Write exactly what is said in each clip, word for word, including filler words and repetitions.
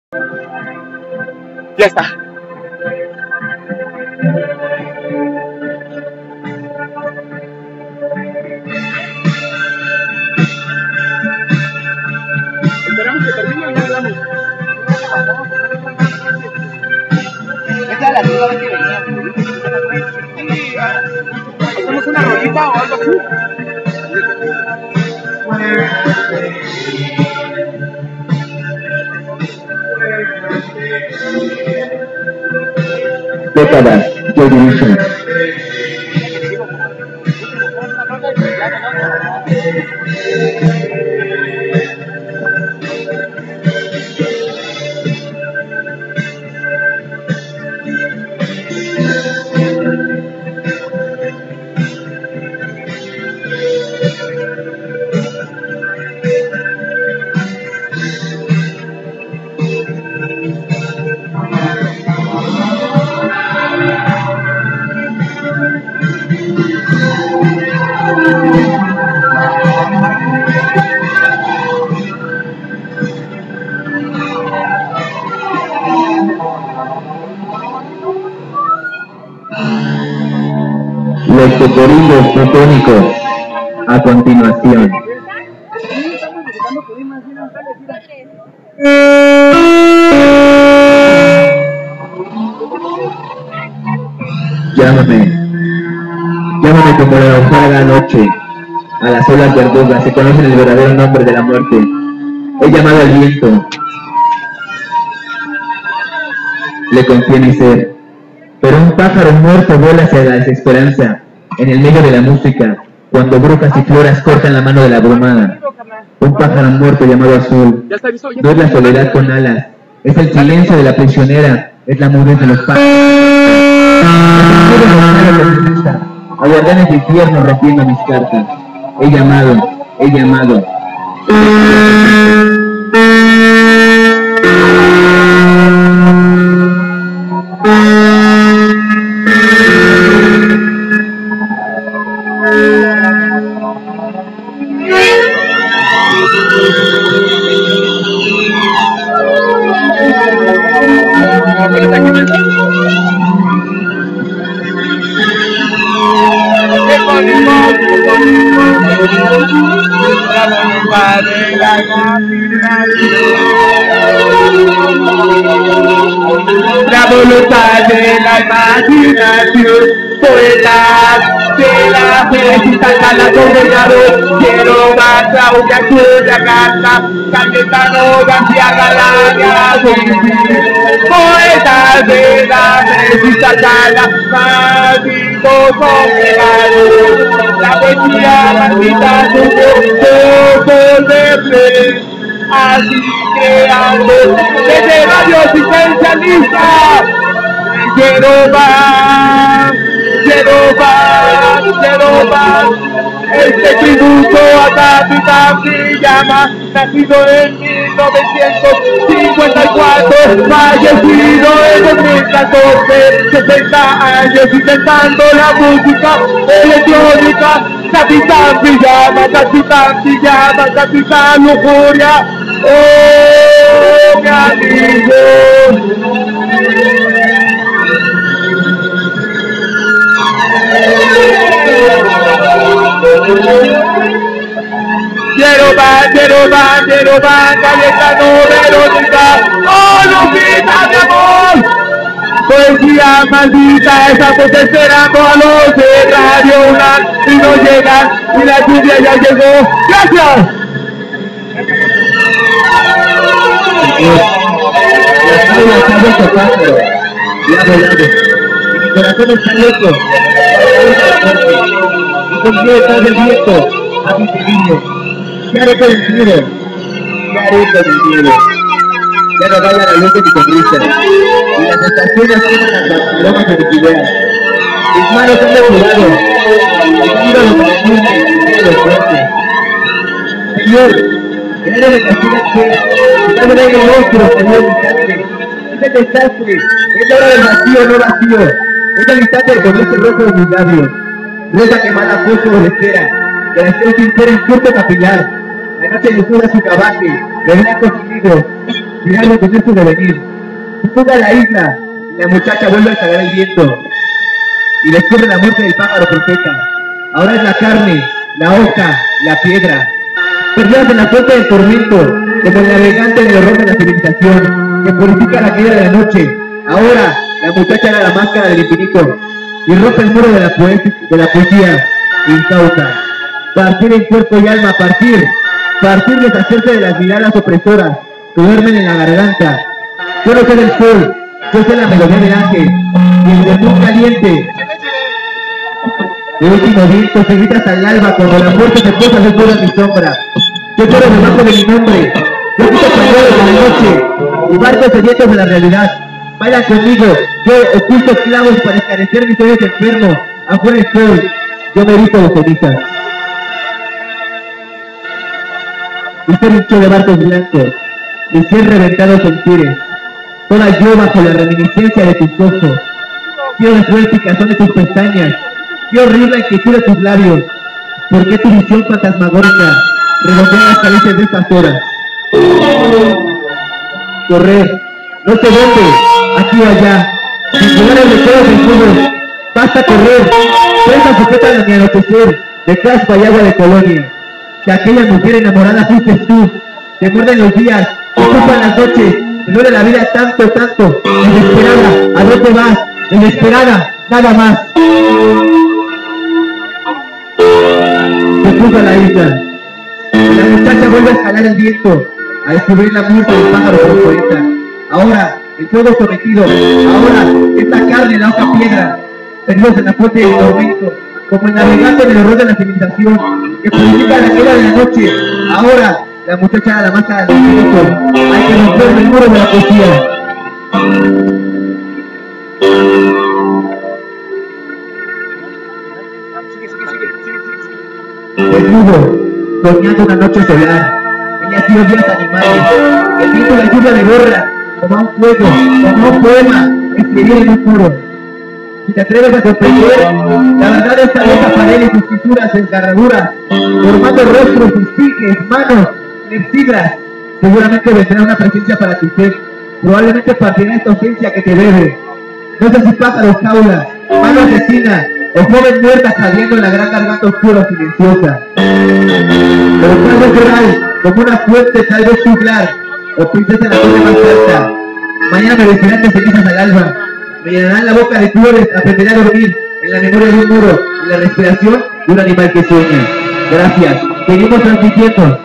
Ya está. Esperamos que termine y ya hablamos. Esta es la segunda vez que venía. Sí, hacemos una rolita o algo así. Décadas, Joy Division. Los cocodrilos fotónicos a continuación. Llámame, llámame como la osada noche, a las olas verdugas se conocen el verdadero nombre de la muerte. He llamado al viento, le contiene ser, pero un pájaro muerto vuela hacia la desesperanza, en el medio de la música, cuando brujas y floras cortan la mano de la abrumada. Un pájaro muerto llamado azul, no es la soledad con alas, es el silencio de la prisionera, es la mudez de los pájaros. A guardianes del infierno rompiendo mis cartas. He llamado, he llamado. La voluntad de la imaginación, poetas de la felicidad, la gobernador, quiero más la olla cuya carta, Cayetano García Galaria, poetas de la felicidad, la maldito congregado, la poesía maldita suyo, todo de así creando desde radio asistencialista. Quiero más, quiero más, quiero más. Este tributo a Capitán Villama, nacido en mil novecientos cincuenta y cuatro, fallecido en dos mil catorce, sesenta años intentando la música electrónica. Capitán Villama, Capitán Villama, Capitán Lujuria, oh mi amigo. Quiero más, quiero más, quiero más, Cayetano, Verónica, oh Lupita, mi amor. Poesía maldita, esa voz esperando a los de Radio UNAM y no llegan, y la lluvia ya llegó. ¡Gracias! Las palmas han vuelto pájaro, lado, lado, y mi corazón está loco, y con pie detrás del viento, a mi pequeño, ¿qué haré con el miedo? ¿Qué haré con el miedo? Ya no vaya la luz de mi sonrisa, y las estaciones queman las palomas de mi idea. Mis manos han depurado, y tiro los enemigos y los fuertes. Señor, el aire de castiga que está en el aire nuestro, Señor, instante. Ese desastre, es la hora del vacío, no vacío. Es el instante de ponerse el rojo de mis labios. Rosa quemada fuego de espera, que la estrella sincera en corto capilar. La noche le jura su cabaje, de blanco sonido. Cuidado con esto de venir. Se toca la isla y la muchacha vuelve a calar el viento. Y descubre la muerte del pájaro profeta. Ahora es la carne, la hoja, la piedra. Perdidas en la fuente del tormento, como el navegante en el horror de la civilización, que purifica la caída de la noche. Ahora la muchacha era la máscara del infinito y rompe el muro de la, poesía, de la poesía incauta. Partir en cuerpo y alma, partir. Partir, deshacerse de las miradas opresoras que duermen en la garganta. Yo no soy el sol, yo soy la melodía del ángel y el desnudo caliente. El último viento se grita hasta el alba cuando la muerte se posa después de mi sombra. Yo lloro debajo de mi nombre. Yo quito pañuelos de la noche y barcos sedientos de la realidad. Bailan conmigo, yo oculto clavos para esclarecer mis ojos enfermos. Afuera el sol, yo me visto de cenizas. Mi ser hinchó de barcos blancos, mi ser reventados en tires. Toda yo bajo la reminiscencia de tus ojos. Quiero después el picazón de tus pestañas. Qué horrible inquietud de tus labios. ¿Por qué tu visión fantasmagórica redondea las caricias de estas horas? Correr, no sé dónde, aquí o allá, sin jugar el deseo del fútbol. Basta correr, prensa sujeta a mi anochecer, de caspa y agua de colonia. De aquella mujer enamorada fuiste tú. Te muerden los días, te ocupan las noches, te duele la vida tanto, tanto. Desesperada, ¿a dónde vas? Desesperada, nada más. Se puso a la isla. La muchacha vuelve a escalar el viento, a descubrir la muerte del pájaro como poeta. Ahora, el fuego sometido. Ahora, esta carne, la hoja piedra, perdidos en la fuente del tormento, como el navegante en el horror de la civilización, que purifica la caída de la noche. Ahora, la muchacha era la máscara del infinito. Hay que romper el muro de la poesía. Desnudo, soñando una noche solar, ella ha sido días animales, el viento de la lluvia de borra, como a un fuego, como a un poema, escribir en un muro. Si te atreves a comprender, la verdad de esta vieja pared y sus fisuras, desgarraduras, formando rostros, sus piques, manos, clepsidras, seguramente vendrá una presencia para tu ser, probablemente partirá esta ausencia que te bebe. No sé si pájaros jaula, mano asesina, o joven muerta saliendo en la gran garganta oscura silenciosa. Pero tal vez real, como una fuente tal vez juglar, o princesa en la torre más alta. Mañana me vestirán de cenizas al alba, me llenarán la boca de flores, aprenderé a dormir en la memoria de un muro, en la respiración de un animal que sueña. Gracias, seguimos transmitiendo.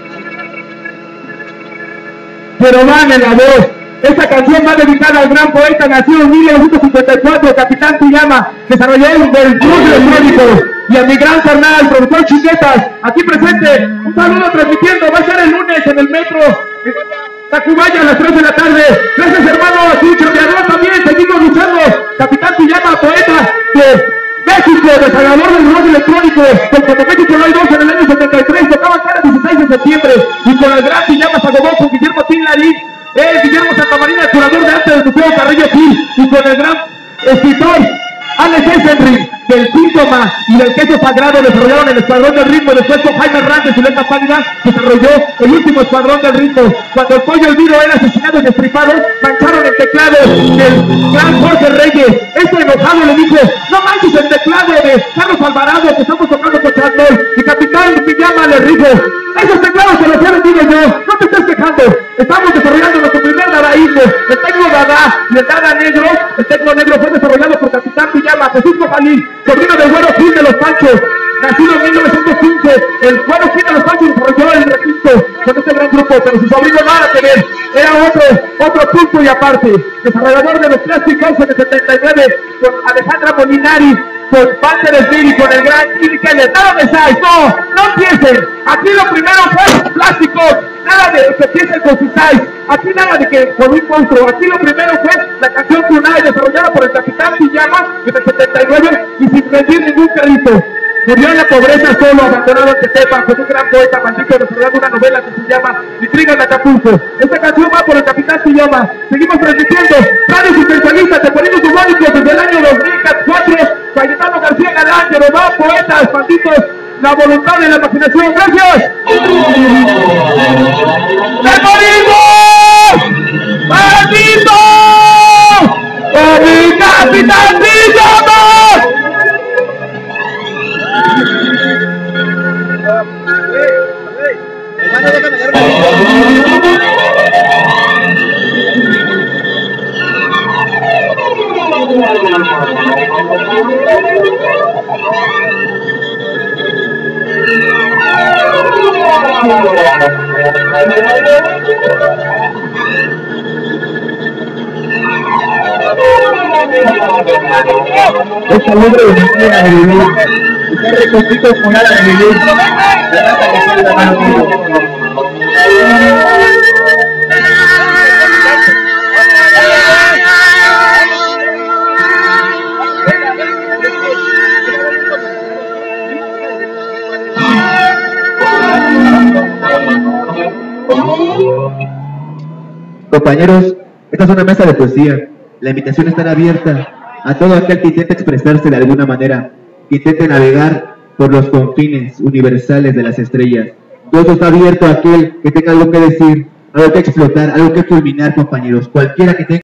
Pero van en la voz. Esta canción va dedicada al gran poeta nacido en mil novecientos cincuenta y cuatro, Capitán Pijama, desarrollador del Club Electrónico, y a mi gran carnal, el profesor Chiquetas, aquí presente. Un saludo transmitiendo, va a ser el lunes en el metro Tacubaya a las tres de la tarde. Gracias, hermano, así chambeador también, seguimos luchando. Capitán Pijama, poeta de México, desarrollador del rock electrónico, con como México no hay dos en el año setenta y tres, tocaba cada dieciséis de septiembre, y con el gran Pijama Sagobó, con Guillermo Tinlarín, el Guillermo Santamarina, curador de arte del Museo Carrillo Gil, y con el gran escritor Alex Eisenring, del síntoma y del queso sagrado, desarrollaron el escuadrón del ritmo. Después con Jaime Hernández y Zuleta Pálida desarrolló el último escuadrón del ritmo. Cuando el pollo Elviro era asesinado y destripado, mancharon el teclado del gran Jorge Reyes. Este enojado le dijo: no manches el teclado de Carlos Alvarado, que estamos tocando con Chasmol. Y Capitán Pijama le dijo: esos teclados se los he vendido yo, no te estés quejando. Estamos desarrollando nuestro primer dadaísmo, el tecno dada y el dada negro. El tecno negro fue desarrollado por Capitán Pijama, Jesús Cojalín, sobrino del Güero Gil de los Panchos, nacido en mil novecientos quince. El Güero Gil de los Panchos desarrolló el requinto con este gran grupo, pero su sobrino nada que ver, era otro, otro punto y aparte. Desarrollador de los plásticos en el setenta y nueve, con Alejandra Molinari, con Walter Smith y con el gran Jimmy Keller. Nada de size, no, no empiecen. Aquí lo primero fue plásticos, nada de que empiecen con su size. Aquí nada de que con un monstruo. Aquí lo primero fue la canción Tunay, desarrollada por el Capitán Pijama en el setenta y nueve y sin pedir ningún crédito. Murió en la pobreza solo, abandonado en Tetepan, con un gran poeta maldito, desarrollando una novela que se llama Intriga en Acapulco. Esta canción va por el Capitán Pijama. Seguimos transmitiendo Radio Existencialista, te ponemos humónicos desde el año dos mil cuatro. Cayetano García Galán, Yerobá, poetas, malditos, la voluntad y la imaginación. ¡Gracias! ¡Me morimos! ¡Maldito! ¡Con mi capitancillo! Hermano, déjame dar Esta libre de mentira de vivir, está reconstruido con nada de vivir, la raza que sale la mano conmigo. Compañeros, esta es una mesa de poesía. La invitación está abierta a todo aquel que intente expresarse de alguna manera, que intente navegar por los confines universales de las estrellas. Todo esto está abierto a aquel que tenga algo que decir, algo que explotar, algo que fulminar, compañeros. Cualquiera que tenga